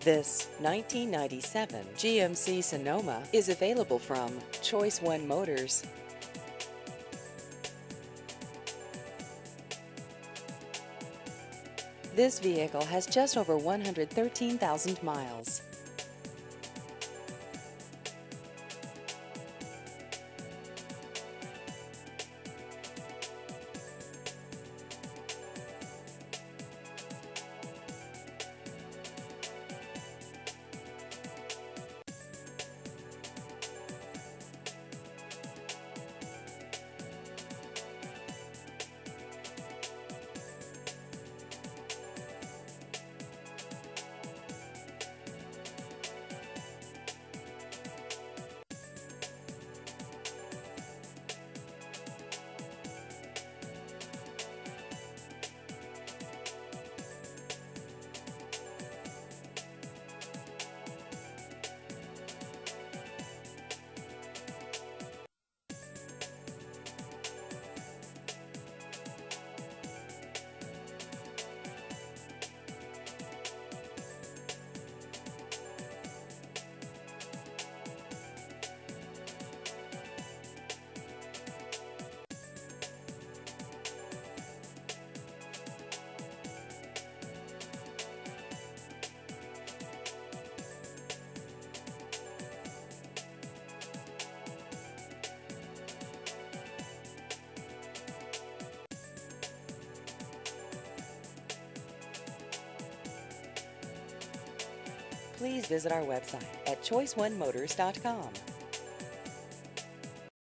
This 1997 GMC Sonoma is available from Choice One Motors. This vehicle has just over 113,000 miles. Please visit our website at choiceonemotors.com.